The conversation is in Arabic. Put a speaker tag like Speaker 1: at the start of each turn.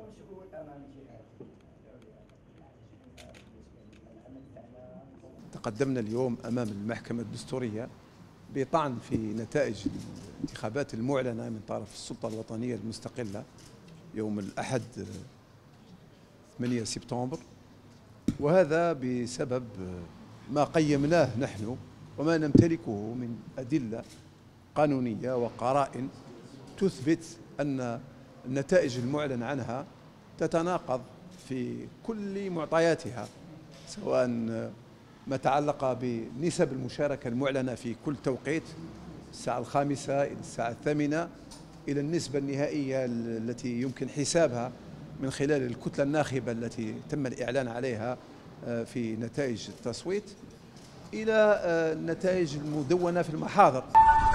Speaker 1: مسؤول امام الجهات
Speaker 2: تقدمنا اليوم أمام المحكمة الدستورية بطعن في نتائج الانتخابات المعلنة من طرف السلطة الوطنية المستقلة يوم الأحد 8 سبتمبر، وهذا بسبب ما قيمناه نحن وما نمتلكه من أدلة قانونية وقرائن تثبت أن النتائج المعلن عنها تتناقض في كل معطياتها، سواء ما تعلق بنسب المشاركة المعلنة في كل توقيت، الساعة 5 إلى الساعة 8، إلى النسبة النهائية التي يمكن حسابها من خلال الكتلة الناخبة التي تم الإعلان عليها في نتائج التصويت، إلى النتائج المدونة في المحاضر.